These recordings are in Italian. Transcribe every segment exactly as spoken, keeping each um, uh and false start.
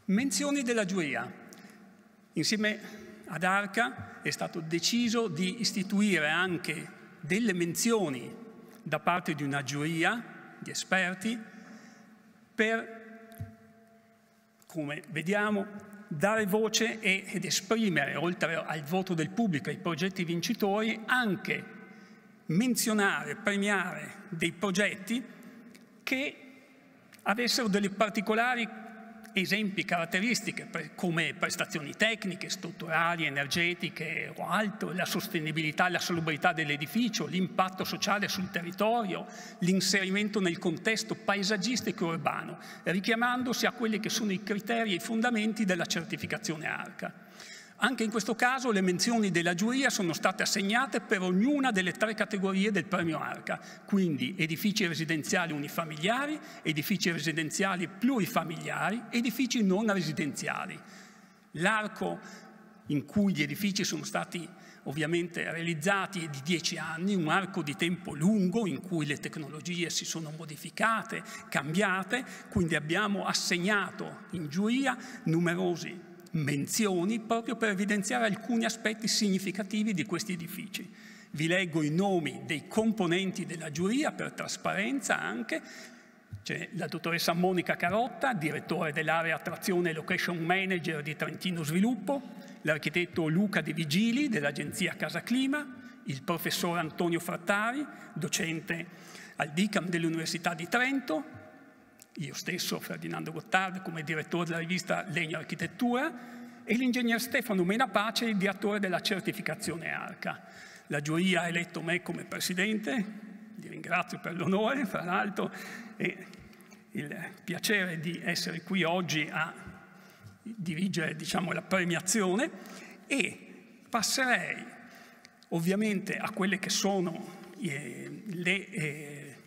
Menzioni della giuria. Insieme ad Arca è stato deciso di istituire anche delle menzioni da parte di una giuria di esperti per, come vediamo, dare voce ed esprimere, oltre al voto del pubblico ai progetti vincitori, anche menzionare, premiare dei progetti che avessero delle particolari esempi, caratteristiche, come prestazioni tecniche, strutturali, energetiche o altro, la sostenibilità e la salubrità dell'edificio, l'impatto sociale sul territorio, l'inserimento nel contesto paesaggistico e urbano, richiamandosi a quelli che sono i criteri e i fondamenti della certificazione Arca. Anche in questo caso le menzioni della giuria sono state assegnate per ognuna delle tre categorie del premio Arca, quindi edifici residenziali unifamiliari, edifici residenziali plurifamiliari, edifici non residenziali. L'arco in cui gli edifici sono stati ovviamente realizzati è di dieci anni, un arco di tempo lungo in cui le tecnologie si sono modificate, cambiate, quindi abbiamo assegnato in giuria numerosi menzioni proprio per evidenziare alcuni aspetti significativi di questi edifici. Vi leggo i nomi dei componenti della giuria per trasparenza anche. C'è la dottoressa Monica Carotta, direttore dell'area attrazione e location manager di Trentino Sviluppo, l'architetto Luca De Vigili dell'agenzia Casa Clima, il professor Antonio Frattari, docente al D I C A M dell'Università di Trento, io stesso, Ferdinando Gottardo, come direttore della rivista Legno Architettura, e l'ingegner Stefano Menapace, il direttore della certificazione Arca. La giuria ha eletto me come presidente, vi ringrazio per l'onore, fra l'altro, e il piacere di essere qui oggi a dirigere, diciamo, la premiazione, e passerei ovviamente a quelle che sono eh, le eh,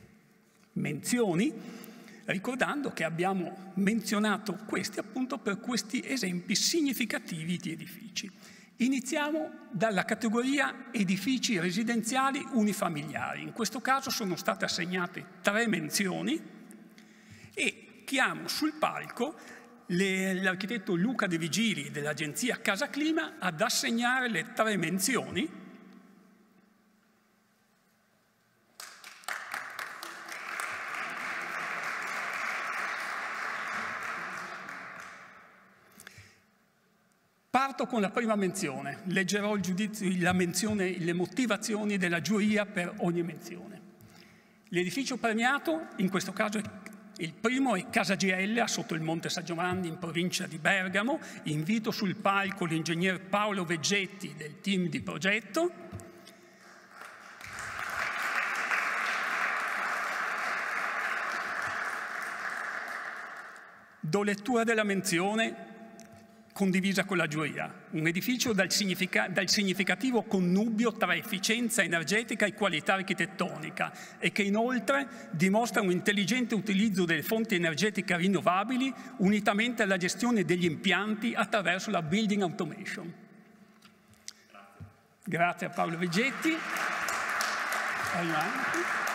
menzioni, ricordando che abbiamo menzionato questi appunto per questi esempi significativi di edifici. Iniziamo dalla categoria edifici residenziali unifamiliari. In questo caso sono state assegnate tre menzioni e chiamo sul palco l'architetto Luca De Vigili dell'agenzia Casa Clima ad assegnare le tre menzioni. Parto con la prima menzione, leggerò il giudizio, la menzione, le motivazioni della giuria per ogni menzione. L'edificio premiato, in questo caso il primo è Casa G L sotto il Monte San Giovanni in provincia di Bergamo. Invito sul palco l'ingegner Paolo Veggetti del team di progetto. Do lettura della menzione condivisa con la giuria. Un edificio dal, significa, dal significativo connubio tra efficienza energetica e qualità architettonica e che inoltre dimostra un intelligente utilizzo delle fonti energetiche rinnovabili unitamente alla gestione degli impianti attraverso la building automation. Grazie, Grazie a Paolo Veggetti.